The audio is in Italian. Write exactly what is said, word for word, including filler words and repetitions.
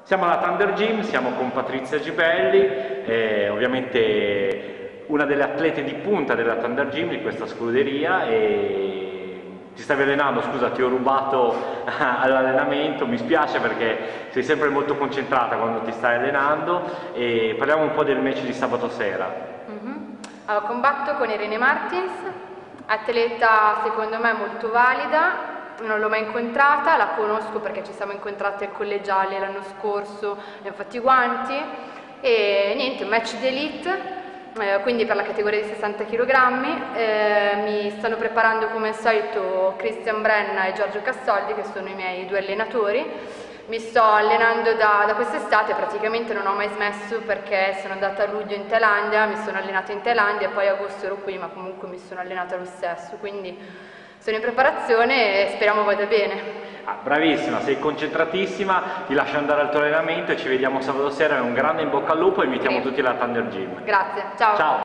Siamo alla Thunder Gym, siamo con Patrizia Gibelli, eh, ovviamente una delle atlete di punta della Thunder Gym, di questa scuderia, e ti stavi allenando, scusa, ti ho rubato all'allenamento, mi spiace perché sei sempre molto concentrata quando ti stai allenando, e parliamo un po' del match di sabato sera. Mm-hmm. Allora, combatto con Irene Martins, atleta secondo me molto valida. Non l'ho mai incontrata, la conosco perché ci siamo incontrate al collegiale l'anno scorso, abbiamo fatto i guanti e niente, un match d'elite, eh, quindi per la categoria di sessanta chilogrammi. Eh, mi stanno preparando come al solito Cristian Brenna e Giorgio Cassoldi, che sono i miei due allenatori. Mi sto allenando da, da quest'estate, praticamente non ho mai smesso perché sono andata a luglio in Thailandia, mi sono allenata in Thailandia, poi a agosto ero qui, ma comunque mi sono allenata lo stesso, quindi sono in preparazione e speriamo vada bene. Ah, bravissima, sei concentratissima, ti lascio andare al tuo allenamento e ci vediamo sabato sera. Un grande in bocca al lupo e invitiamo tutti alla Thunder Gym. Grazie, ciao. Ciao.